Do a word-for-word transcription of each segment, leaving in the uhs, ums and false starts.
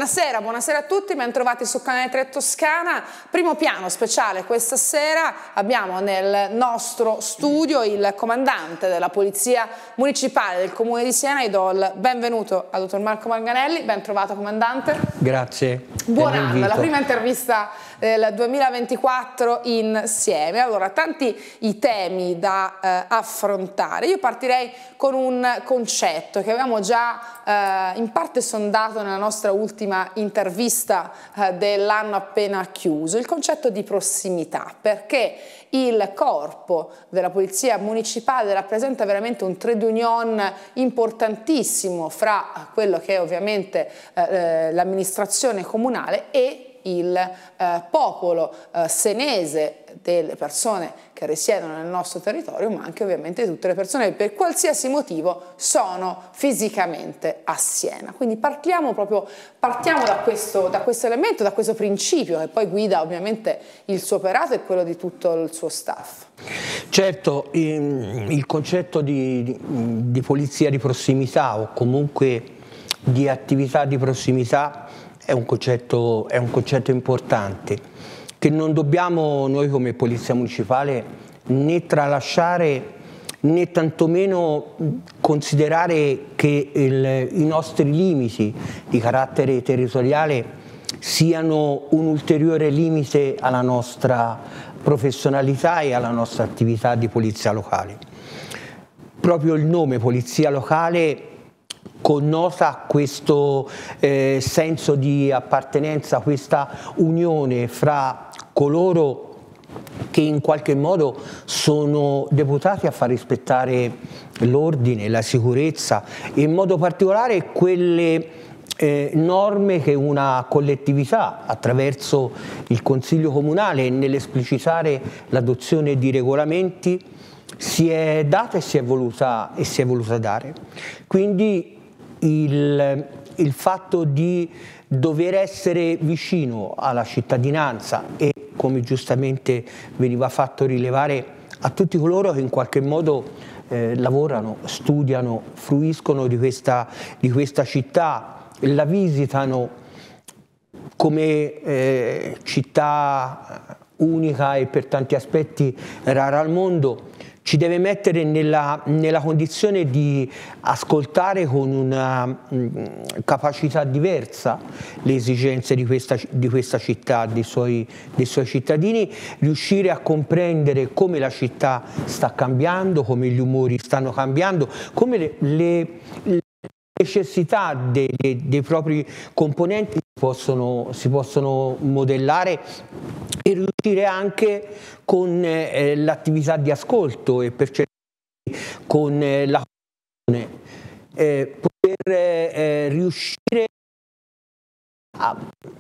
Buonasera, buonasera a tutti, ben trovati su Canale tre Toscana. Primo piano speciale questa sera, abbiamo nel nostro studio il comandante della Polizia Municipale del Comune di Siena. Io do il benvenuto al dottor Marco Manganelli, ben trovato comandante. Grazie. Buon anno, la prima intervista del duemilaventiquattro insieme. Allora, tanti i temi da eh, affrontare. Io partirei con un concetto che avevamo già eh, in parte sondato nella nostra ultima intervista eh, dell'anno appena chiuso, il concetto di prossimità, perché il corpo della Polizia Municipale rappresenta veramente un trade union importantissimo fra quello che è ovviamente eh, l'amministrazione comunale e il eh, popolo eh, senese, delle persone che risiedono nel nostro territorio, ma anche ovviamente tutte le persone che per qualsiasi motivo sono fisicamente a Siena. Quindi partiamo proprio partiamo da questo, da questo elemento, da questo principio che poi guida ovviamente il suo operato e quello di tutto il suo staff. Certo, il concetto di, di, di polizia di prossimità o comunque di attività di prossimità è un concetto, è un concetto importante che non dobbiamo noi come Polizia Municipale né tralasciare né tantomeno considerare che il, i nostri limiti di carattere territoriale siano un ulteriore limite alla nostra professionalità e alla nostra attività di polizia locale. Proprio il nome Polizia Locale connota questo eh, senso di appartenenza, questa unione fra coloro che in qualche modo sono deputati a far rispettare l'ordine, la sicurezza e in modo particolare quelle eh, norme che una collettività attraverso il Consiglio Comunale nell'esplicitare l'adozione di regolamenti si è data e si è voluta, e si è voluta dare. Quindi il, il fatto di dover essere vicino alla cittadinanza e, come giustamente veniva fatto rilevare, a tutti coloro che in qualche modo eh, lavorano, studiano, fruiscono di questa, di questa città, la visitano come eh, città unica e per tanti aspetti rara al mondo, ci deve mettere nella, nella condizione di ascoltare con una mh, capacità diversa le esigenze di questa, di questa città, dei suoi, dei suoi cittadini, riuscire a comprendere come la città sta cambiando, come gli umori stanno cambiando, come le, le, le necessità dei, dei, dei propri componenti si possono, si possono modellare e riuscire anche con eh, l'attività di ascolto e percepire con eh, la eh, poter eh, riuscire a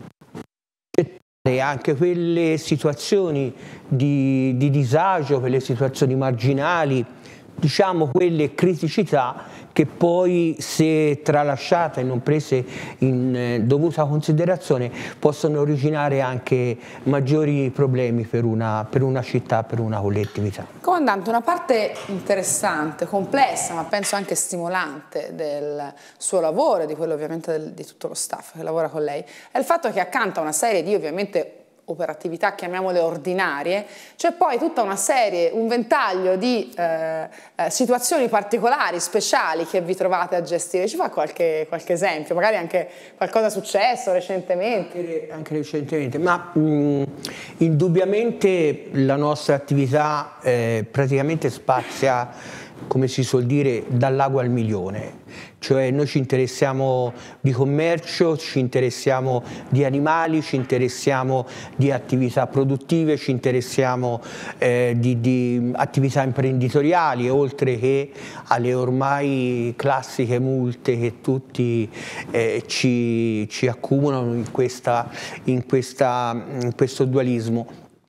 accettare anche quelle situazioni di, di disagio, quelle situazioni marginali, diciamo quelle criticità che poi, se tralasciate e non prese in eh, dovuta considerazione, possono originare anche maggiori problemi per una, per una città, per una collettività. Comandante, una parte interessante, complessa, ma penso anche stimolante del suo lavoro e di quello ovviamente del, di tutto lo staff che lavora con lei, è il fatto che accanto a una serie di ovviamente operatività, chiamiamole ordinarie, c'è poi tutta una serie, un ventaglio di eh, eh, situazioni particolari, speciali che vi trovate a gestire. Ci fa qualche, qualche esempio? Magari anche qualcosa successo recentemente? Anche, anche recentemente, ma mh, indubbiamente la nostra attività eh, praticamente spazia, come si suol dire, dal lago al milione. Cioè noi ci interessiamo di commercio, ci interessiamo di animali, ci interessiamo di attività produttive, ci interessiamo eh, di, di attività imprenditoriali, oltre che alle ormai classiche multe che tutti eh, ci, ci accumulano in, questa, in, questa, in questo dualismo.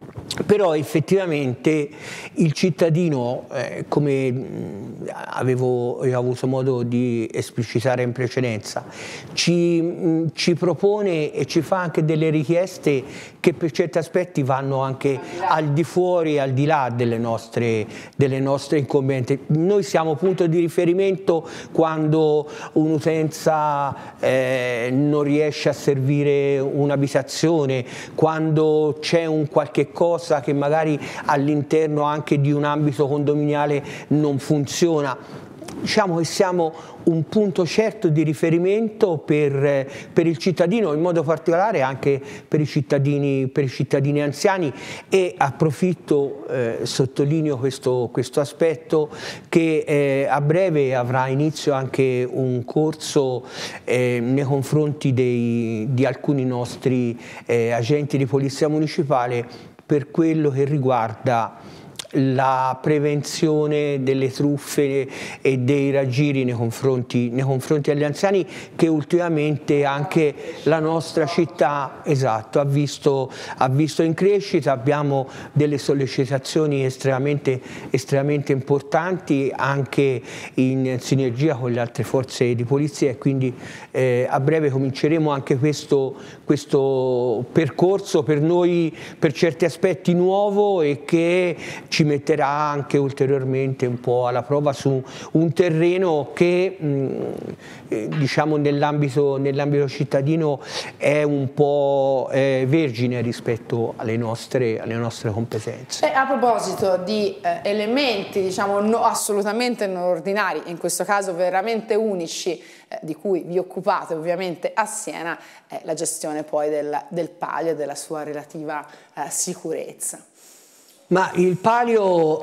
Però effettivamente il cittadino, eh, come mh, avevo, avevo avuto modo di esplicitare in precedenza, ci, mh, ci propone e ci fa anche delle richieste che per certi aspetti vanno anche al di fuori, al di là delle nostre, delle nostre incombenze. Noi siamo punto di riferimento quando un'utenza eh, non riesce a servire un'abitazione, quando c'è un qualche cosa che magari all'interno anche di un ambito condominiale non funziona. Diciamo che siamo un punto certo di riferimento per, per il cittadino, in modo particolare anche per i cittadini, per i cittadini anziani, e approfitto, eh, sottolineo questo, questo aspetto, che eh, a breve avrà inizio anche un corso eh, nei confronti dei, di alcuni nostri eh, agenti di polizia municipale per quello che riguarda la prevenzione delle truffe e dei raggiri nei confronti, nei confronti agli anziani, che ultimamente anche la nostra città, esatto, ha visto, ha visto in crescita. Abbiamo delle sollecitazioni estremamente, estremamente importanti anche in sinergia con le altre forze di polizia, e quindi eh, a breve cominceremo anche questo, questo percorso per noi per certi aspetti nuovo, e che ci metterà anche ulteriormente un po' alla prova su un terreno che mh, diciamo nell'ambito nell'ambito cittadino è un po' eh, vergine rispetto alle nostre, alle nostre competenze. E a proposito di eh, elementi diciamo no, assolutamente non ordinari, in questo caso veramente unici, eh, di cui vi occupate ovviamente a Siena, è la gestione poi del, del palio e della sua relativa eh, sicurezza. Ma il palio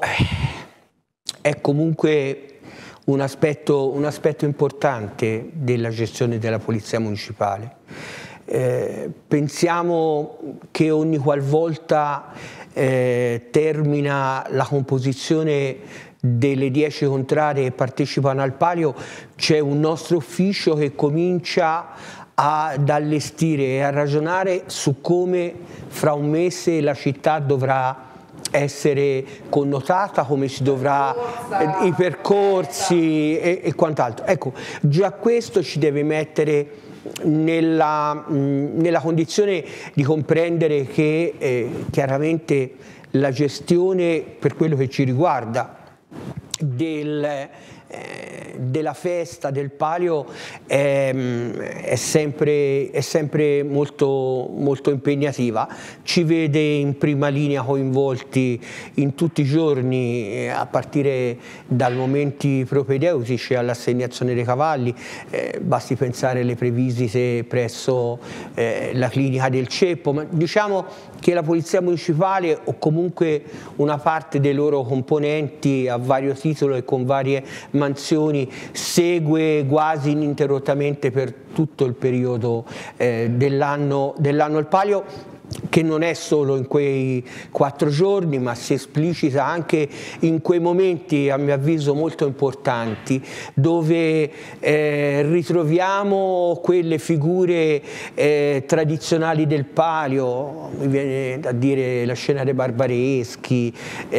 è comunque un aspetto, un aspetto importante della gestione della polizia municipale. Eh, pensiamo che ogni qualvolta eh, termina la composizione delle dieci contrade che partecipano al palio, c'è un nostro ufficio che comincia ad allestire e a ragionare su come fra un mese la città dovrà essere connotata, come si dovrà, eh, i percorsi e, e quant'altro. Ecco, già questo ci deve mettere nella, mh, nella condizione di comprendere che eh, chiaramente la gestione, per quello che ci riguarda, del, eh, della festa, del palio è, è sempre, è sempre molto, molto impegnativa, ci vede in prima linea coinvolti in tutti i giorni, eh, a partire dal momenti propedeutici all'assegnazione dei cavalli, eh, basti pensare alle previsite presso eh, la clinica del Ceppo, ma diciamo che la polizia municipale, o comunque una parte dei loro componenti a vario titolo e con varie mansioni, segue quasi ininterrottamente per tutto il periodo eh, dell'anno dell'anno il palio, che non è solo in quei quattro giorni, ma si esplicita anche in quei momenti, a mio avviso, molto importanti, dove eh, ritroviamo quelle figure eh, tradizionali del palio, mi viene da dire la scena dei barbareschi,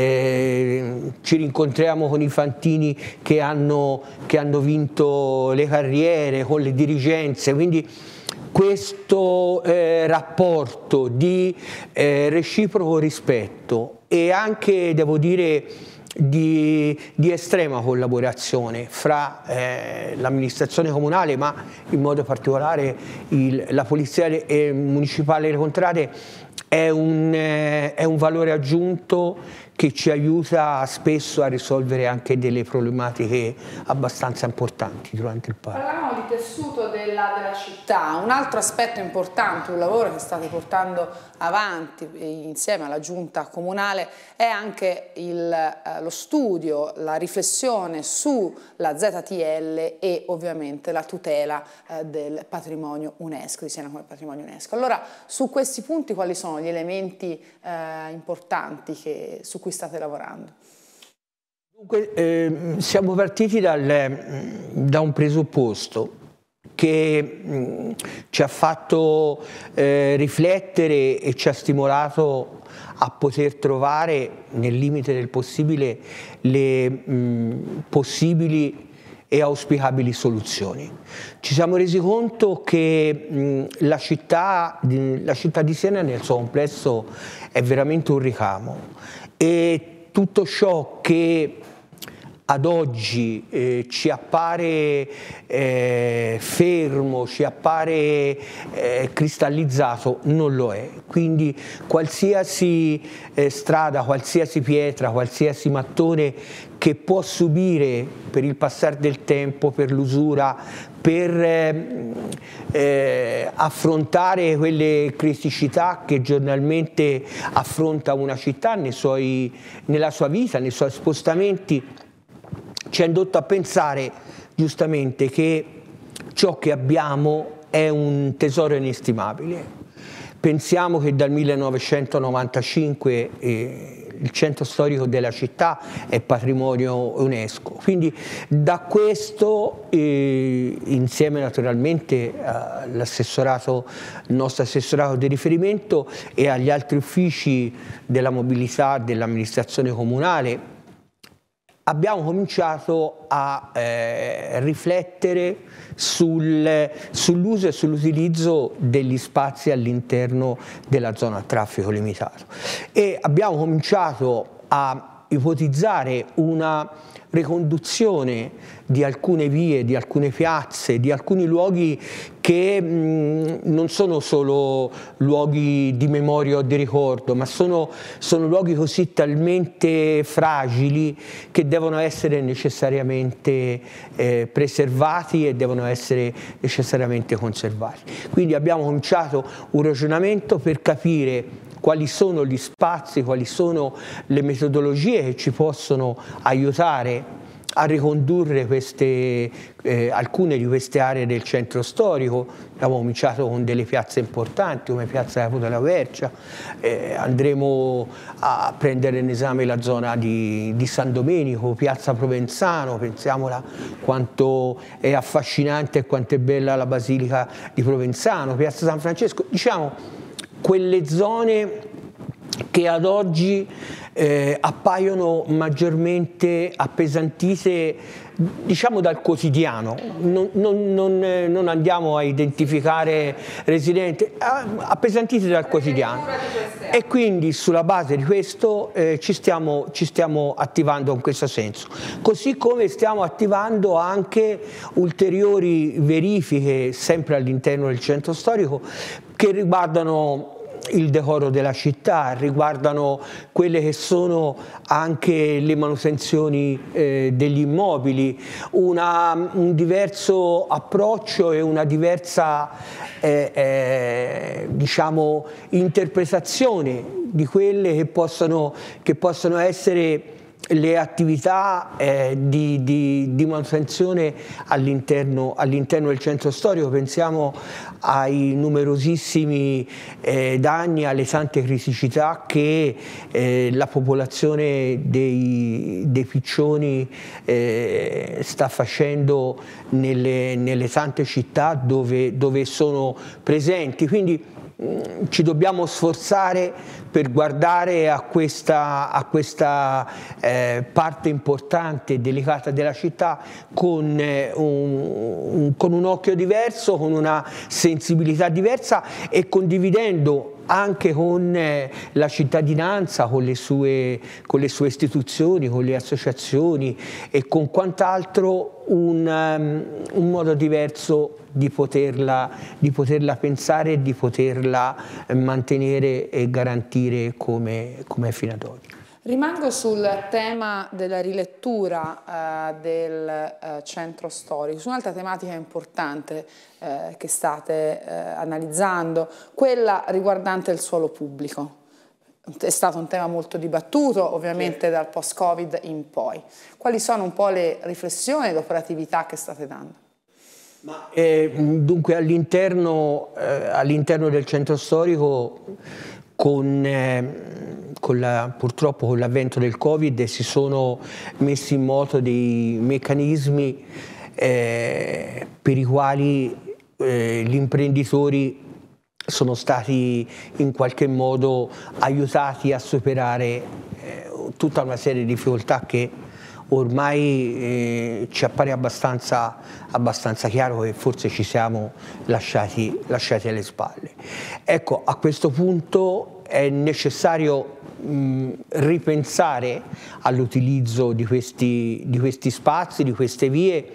eh, ci rincontriamo con i fantini che hanno, che hanno vinto le carriere, con le dirigenze, quindi questo eh, rapporto di eh, reciproco rispetto e anche, devo dire, di, di estrema collaborazione fra eh, l'amministrazione comunale, ma in modo particolare il, la polizia eh, municipale delle contrade, è un, eh, è un valore aggiunto che ci aiuta spesso a risolvere anche delle problematiche abbastanza importanti durante il palio. Parlavamo di tessuto della, della città, un altro aspetto importante, un lavoro che state portando avanti insieme alla giunta comunale, è anche il, eh, lo studio, la riflessione sulla Z T L e ovviamente la tutela eh, del patrimonio UNESCO, di Siena come patrimonio UNESCO. Allora, su questi punti quali sono gli elementi eh, importanti che, su cui state lavorando? Dunque, eh, siamo partiti dal, da un presupposto. che mh, ci ha fatto eh, riflettere e ci ha stimolato a poter trovare, nel limite del possibile, le mh, possibili e auspicabili soluzioni. Ci siamo resi conto che mh, la, città, la città di Siena nel suo complesso è veramente un ricamo, e tutto ciò che ad oggi eh, ci appare eh, fermo, ci appare eh, cristallizzato, non lo è. Quindi qualsiasi eh, strada, qualsiasi pietra, qualsiasi mattone che può subire per il passare del tempo, per l'usura, per eh, eh, affrontare quelle criticità che giornalmente affronta una città nei suoi, nella sua vita, nei suoi spostamenti, ci ha indotto a pensare giustamente che ciò che abbiamo è un tesoro inestimabile. Pensiamo che dal millenovecentonovantacinque eh, il centro storico della città è patrimonio UNESCO, quindi da questo, eh, insieme naturalmente all'assessorato, il nostro assessorato di riferimento e agli altri uffici della mobilità dell'amministrazione comunale, abbiamo cominciato a eh, riflettere sul, sull'uso e sull'utilizzo degli spazi all'interno della zona a traffico limitato, e abbiamo cominciato a ipotizzare una riconduzione di alcune vie, di alcune piazze, di alcuni luoghi che mh, non sono solo luoghi di memoria o di ricordo, ma sono, sono luoghi così talmente fragili che devono essere necessariamente eh, preservati e devono essere necessariamente conservati. Quindi abbiamo cominciato un ragionamento per capire quali sono gli spazi, quali sono le metodologie che ci possono aiutare a ricondurre queste, eh, alcune di queste aree del centro storico. Abbiamo cominciato con delle piazze importanti come Piazza Caputo della Quercia, eh, andremo a prendere in esame la zona di, di San Domenico, Piazza Provenzano, pensiamola quanto è affascinante e quanto è bella la Basilica di Provenzano, Piazza San Francesco, diciamo quelle zone che ad oggi eh, appaiono maggiormente appesantite, diciamo, dal quotidiano. Non, non, non, non andiamo a identificare residenti, appesantite dal quotidiano, e quindi sulla base di questo eh, ci, stiamo, ci stiamo attivando in questo senso, così come stiamo attivando anche ulteriori verifiche sempre all'interno del centro storico che riguardano il decoro della città, riguardano quelle che sono anche le manutenzioni eh, degli immobili, una, un diverso approccio e una diversa eh, eh, diciamo, interpretazione di quelle che possono, che possono essere le attività eh, di, di, di manutenzione all'interno all'interno del centro storico. Pensiamo ai numerosissimi eh, danni, alle tante criticità che eh, la popolazione dei, dei piccioni eh, sta facendo nelle, nelle tante città dove, dove sono presenti. Quindi ci dobbiamo sforzare per guardare a questa, a questa eh, parte importante e delicata della città con, eh, un, un, con un occhio diverso, con una sensibilità diversa, e condividendo anche con eh, la cittadinanza, con le, sue, con le sue istituzioni, con le associazioni e con quant'altro un, um, un modo diverso di poterla, di poterla pensare e di poterla mantenere e garantire come, come è fino ad oggi. Rimango sul tema della rilettura eh, del eh, centro storico, su un'altra tematica importante eh, che state eh, analizzando, quella riguardante il suolo pubblico. È stato un tema molto dibattuto, ovviamente, sì, dal post-Covid in poi. Quali sono un po' le riflessioni e l'operatività che state dando? Ma, eh, dunque all'interno eh, all'interno del centro storico, con, eh, con la, purtroppo con l'avvento del Covid, si sono messi in moto dei meccanismi eh, per i quali eh, gli imprenditori sono stati in qualche modo aiutati a superare eh, tutta una serie di difficoltà che ormai eh, ci appare abbastanza, abbastanza chiaro che forse ci siamo lasciati, lasciati alle spalle. Ecco, a questo punto è necessario mh, ripensare all'utilizzo di questi, di questi spazi, di queste vie,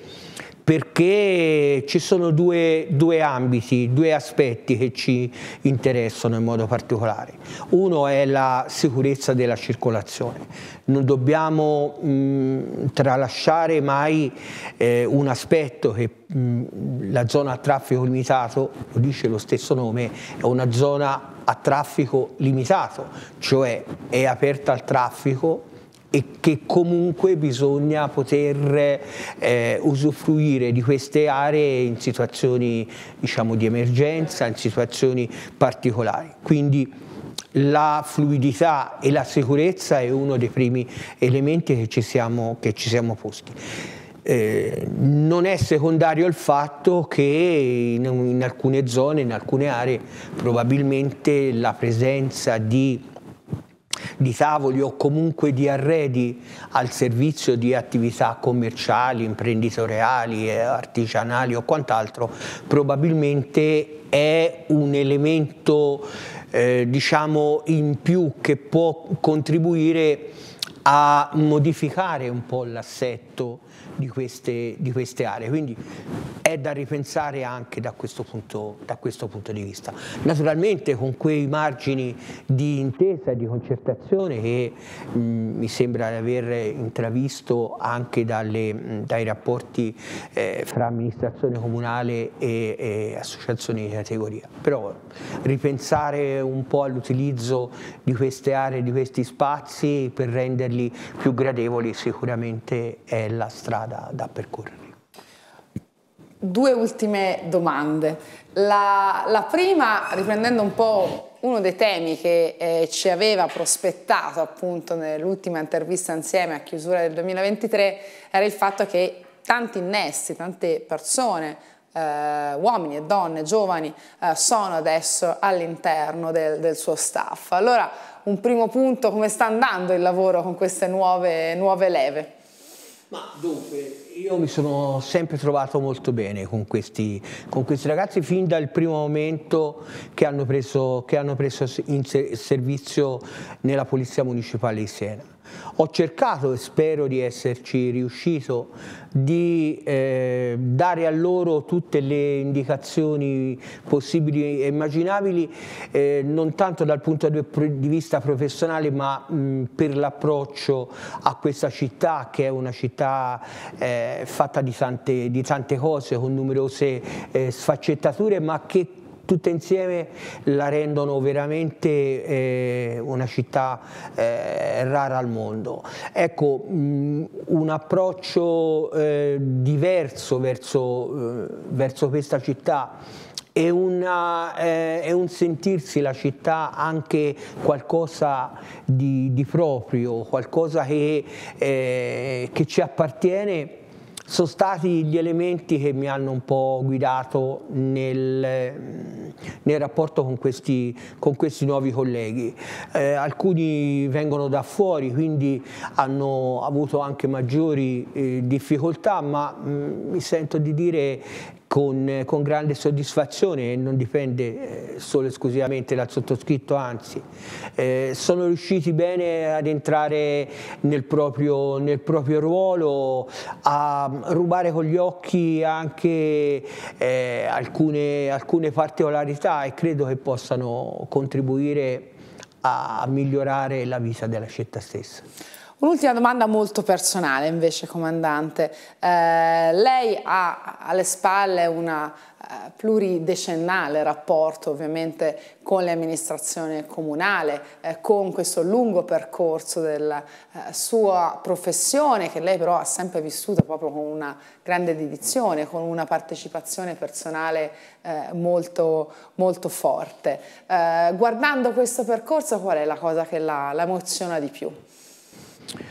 perché ci sono due, due ambiti, due aspetti che ci interessano in modo particolare. Uno è la sicurezza della circolazione. Non dobbiamo mh, tralasciare mai eh, un aspetto che mh, la zona a traffico limitato, lo dice lo stesso nome, è una zona a traffico limitato, cioè è aperta al traffico e che comunque bisogna poter eh, usufruire di queste aree in situazioni, diciamo, di emergenza, in situazioni particolari. Quindi la fluidità e la sicurezza è uno dei primi elementi che ci siamo, che ci siamo posti. Eh, non è secondario il fatto che in, in alcune zone, in alcune aree, probabilmente la presenza di di tavoli o comunque di arredi al servizio di attività commerciali, imprenditoriali, artigianali o quant'altro, probabilmente è un elemento eh, diciamo in più che può contribuire a modificare un po' l'assetto di queste, di queste aree, quindi è da ripensare anche da questo punto, da questo punto di vista. Naturalmente con quei margini di intesa, di concertazione che mh, mi sembra di aver intravisto anche dalle, mh, dai rapporti eh, fra amministrazione comunale e, e associazioni di categoria. Però ripensare un po' all'utilizzo di queste aree, di questi spazi per renderli più gradevoli sicuramente è la strada da percorrere. Due ultime domande. La, la prima, riprendendo un po' uno dei temi che eh, ci aveva prospettato appunto nell'ultima intervista insieme a chiusura del duemilaventitré, era il fatto che tanti innesti, tante persone, eh, uomini e donne, giovani, eh, sono adesso all'interno del, del suo staff. Allora, un primo punto, come sta andando il lavoro con queste nuove, nuove leve? Ma dunque, io mi sono sempre trovato molto bene con questi, con questi ragazzi fin dal primo momento che hanno preso, che hanno preso in servizio nella Polizia Municipale di Siena. Ho cercato, e spero di esserci riuscito, di eh, dare a loro tutte le indicazioni possibili e immaginabili, eh, non tanto dal punto di vista professionale, ma mh, per l'approccio a questa città, che è una città eh, fatta di tante, di tante cose, con numerose eh, sfaccettature, ma che tutte insieme la rendono veramente eh, una città eh, rara al mondo. Ecco, mh, un approccio eh, diverso verso, eh, verso questa città è, una, eh, è un sentirsi la città anche qualcosa di, di proprio, qualcosa che, eh, che ci appartiene. Sono stati gli elementi che mi hanno un po' guidato nel, nel rapporto con questi, con questi nuovi colleghi. Eh, alcuni vengono da fuori, quindi hanno avuto anche maggiori eh, difficoltà, ma mh, mi sento di dire Con, con grande soddisfazione, e non dipende eh, solo e esclusivamente dal sottoscritto, anzi eh, sono riusciti bene ad entrare nel proprio, nel proprio ruolo, a rubare con gli occhi anche eh, alcune, alcune particolarità, e credo che possano contribuire a migliorare la vita della città stessa. Un'ultima domanda molto personale invece, comandante. Eh, lei ha alle spalle un eh, pluridecennale rapporto ovviamente con l'amministrazione comunale, eh, con questo lungo percorso della eh, sua professione, che lei però ha sempre vissuto proprio con una grande dedizione, con una partecipazione personale eh, molto, molto forte. Eh, guardando questo percorso, qual è la cosa che la, la emoziona di più?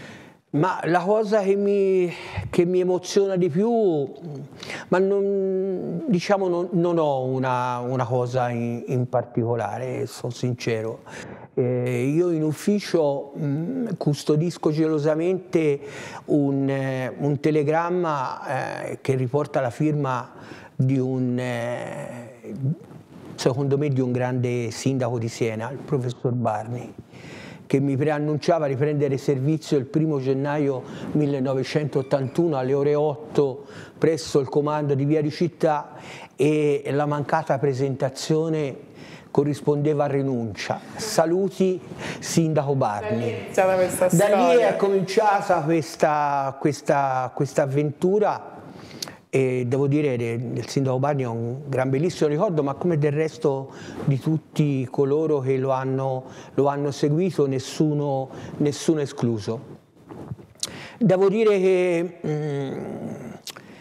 Ma la cosa che mi, che mi emoziona di più, ma non, diciamo non, non ho una, una cosa in, in particolare, sono sincero. Eh, io in ufficio mh, custodisco gelosamente un, eh, un telegramma eh, che riporta la firma di un, eh, secondo me, di un grande sindaco di Siena, il professor Barni, che mi preannunciava di prendere servizio il primo gennaio millenovecentottantuno alle ore otto presso il comando di Via di Città, e la mancata presentazione corrispondeva a rinuncia. Saluti, sindaco Barni. Da lì è cominciata questa, questa, questa avventura, e devo dire che del sindaco Barni ho un gran bellissimo ricordo, ma come del resto di tutti coloro che lo hanno, lo hanno seguito, nessuno, nessuno escluso. Devo dire che mh,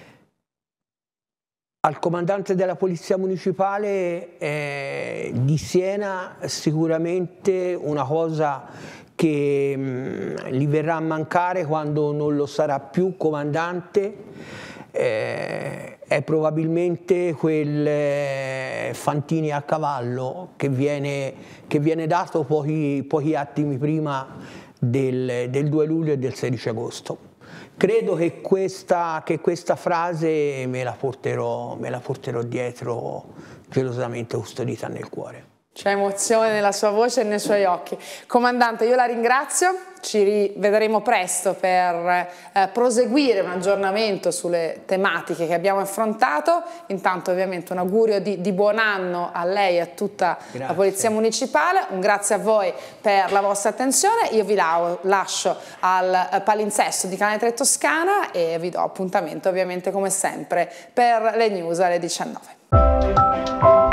al comandante della Polizia Municipale eh, di Siena sicuramente una cosa che mh, gli verrà a mancare quando non lo sarà più comandante Eh, è probabilmente quel eh, Fantini a cavallo che viene, che viene dato pochi, pochi attimi prima del, del due luglio e del sedici agosto. Credo che questa, che questa frase me la porterò, me la porterò dietro, gelosamente custodita nel cuore. C'è emozione nella sua voce e nei suoi occhi. Comandante, io la ringrazio, ci rivedremo presto per eh, proseguire un aggiornamento sulle tematiche che abbiamo affrontato. Intanto ovviamente un augurio di, di buon anno a lei e a tutta grazie. La Polizia Municipale, un grazie a voi per la vostra attenzione. Io vi lascio al palinsesto di Canale tre Toscana e vi do appuntamento ovviamente come sempre per le news alle diciannove.